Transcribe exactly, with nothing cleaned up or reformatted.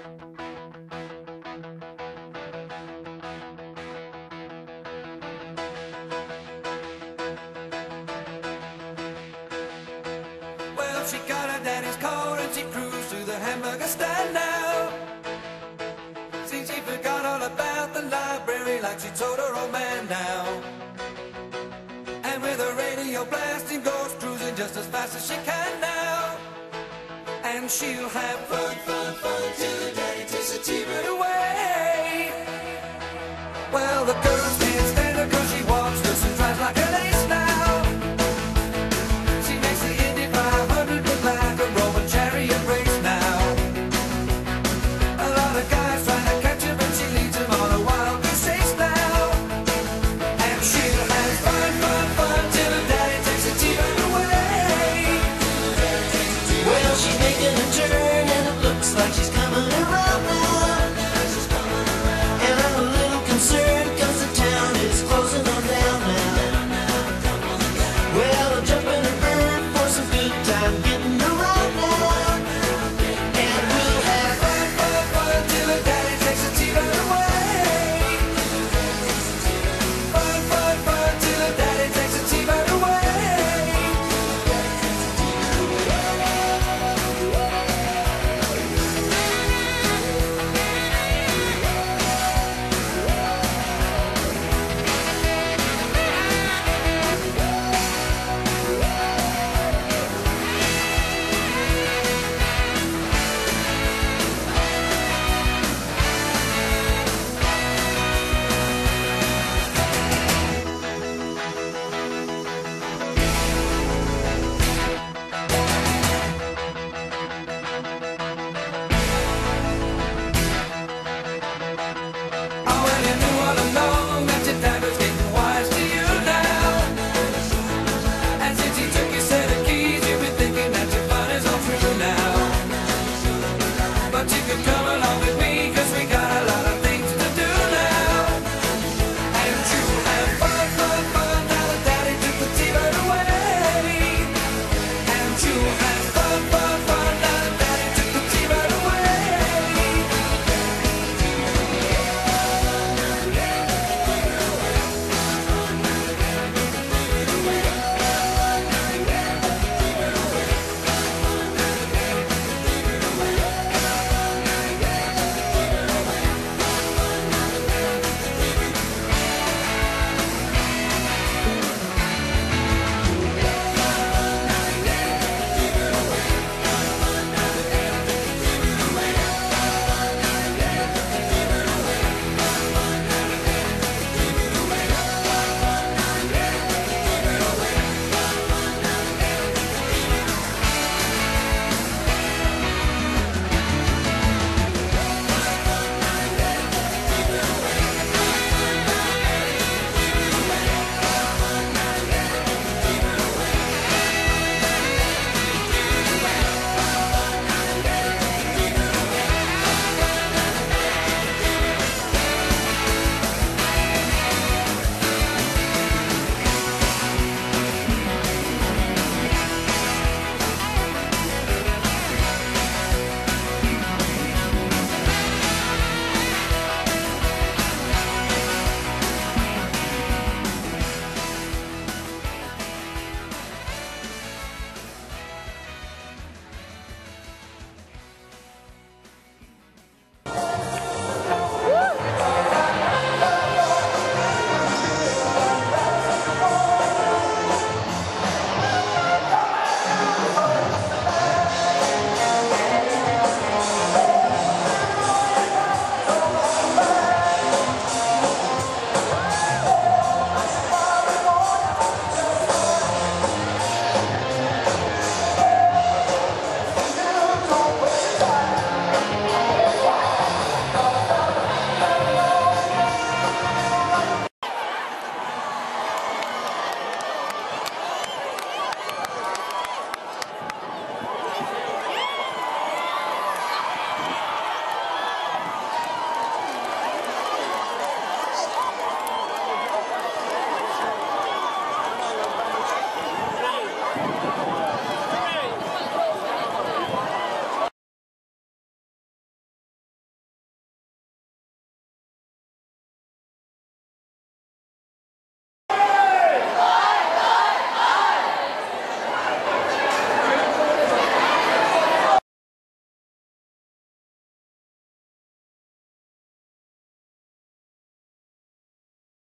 Well, she got her daddy's car and she cruised to the hamburger stand now. See, she forgot all about the library like she told her old man now. And with her radio blasting, goes cruising just as fast as she can now. And she'll have fun, fun, fun till the daddy takes her cheaper away. Well, the girls can't stand her cause she walks just and drives like an ace now. She makes the Indy five hundred look like a Roman chariot race now. A lot of guys trying to catch her, but she leads them on a wild goose chase now. And she'll have fun, fun, fun till her daddy takes her cheaper away. Well, she's making a turn and it looks like she's coming around.